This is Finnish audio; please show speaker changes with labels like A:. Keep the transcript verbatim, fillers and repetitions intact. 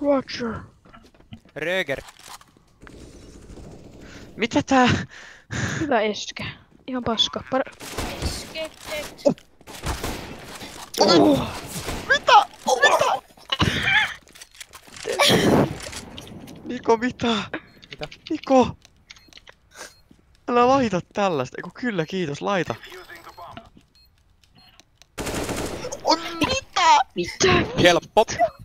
A: Roger.
B: Röger.
A: Mitä tää? Hyvä eskä. Ihan paska. Par...
C: Esketet.
A: Oh.
D: Mitä? Mitä? Niko, mitä?
B: Mitä?
D: Niko! Älä laita tällaista. Eiku kyllä, kiitos, laita. On mitä?
C: Mitä?
B: Helppo.